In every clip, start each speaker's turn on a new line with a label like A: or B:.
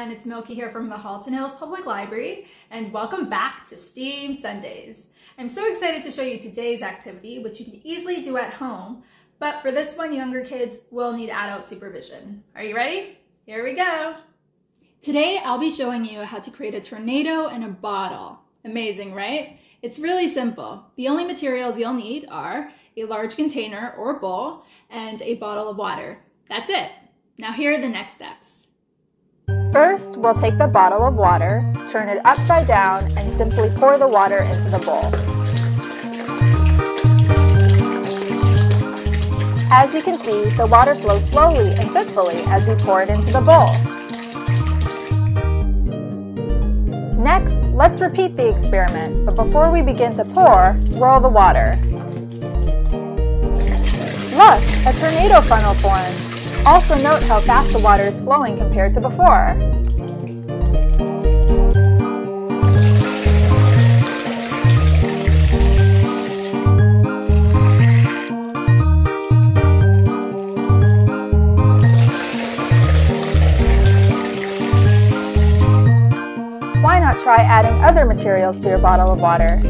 A: everyone, it's Milki here from the Halton Hills Public Library, and welcome back to STEAM Sundays. I'm so excited to show you today's activity, which you can easily do at home, but for this one, younger kids will need adult supervision. Are you ready? Here we go. Today, I'll be showing you how to create a tornado in a bottle. Amazing, right? It's really simple. The only materials you'll need are a large container or bowl and a bottle of water. That's it. Now here are the next steps.
B: First, we'll take the bottle of water, turn it upside down, and simply pour the water into the bowl. As you can see, the water flows slowly and fitfully as we pour it into the bowl. Next, let's repeat the experiment, but before we begin to pour, swirl the water. Look, a tornado funnel forms. Also note how fast the water is flowing compared to before. Why not try adding other materials to your bottle of water?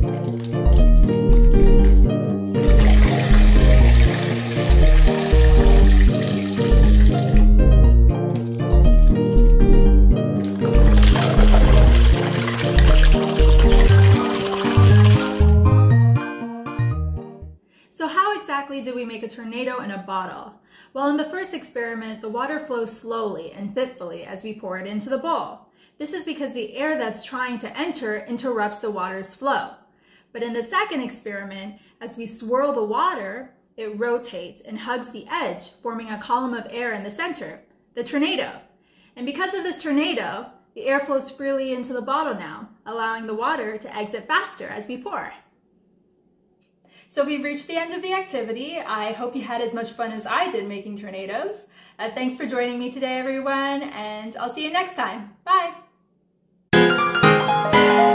A: So how exactly do we make a tornado in a bottle? Well, in the first experiment, the water flows slowly and fitfully as we pour it into the bowl. This is because the air that's trying to enter interrupts the water's flow. But in the second experiment, as we swirl the water, it rotates and hugs the edge, forming a column of air in the center, the tornado. And because of this tornado, the air flows freely into the bottle now, allowing the water to exit faster as we pour. So we've reached the end of the activity. I hope you had as much fun as I did making tornadoes. Thanks for joining me today, everyone, and I'll see you next time. Bye.